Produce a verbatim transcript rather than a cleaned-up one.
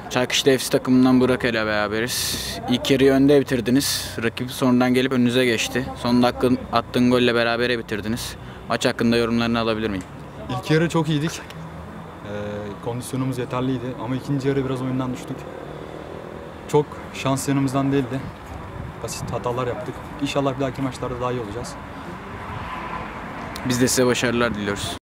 Çaykışla F C takımından Burak ile beraberiz. İlk yarıyı önde bitirdiniz. Rakip sonradan gelip önünüze geçti. Son dakika attığın golle berabere bitirdiniz. Maç hakkında yorumlarını alabilir miyim? İlk yarı çok iyiydik. Ee, kondisyonumuz yeterliydi ama ikinci yarı biraz oyundan düştük. Çok şans yanımızdan değildi. Basit hatalar yaptık. İnşallah bir dahaki maçlarda daha iyi olacağız. Biz de size başarılar diliyoruz.